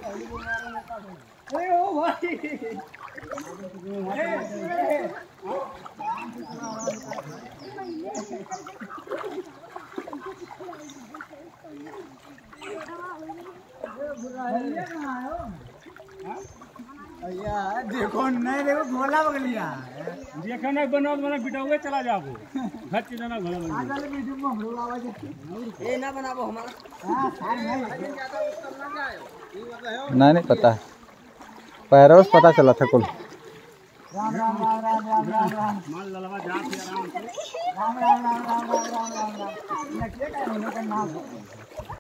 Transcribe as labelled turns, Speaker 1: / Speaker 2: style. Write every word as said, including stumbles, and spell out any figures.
Speaker 1: अरे ओ भाई भैया देखो नहीं देखो भोला बग लिया
Speaker 2: देखो ना बना बना बिटाओगे चला जाओ घर के जाना भला बन
Speaker 1: आजकल वीडियो में हम लोग आवाज ए ना बनाबो हमारा हां सारे नहीं ज्यादा उत्तम ना जाए ये मतलब
Speaker 3: नहीं नहीं पता पैरों से पता चला था कुल
Speaker 1: राम राम राम राम राम राम राम
Speaker 2: माल ललवा जा के आराम से
Speaker 1: राम राम राम राम राम राम राम राम ये क्या है लोग का नाम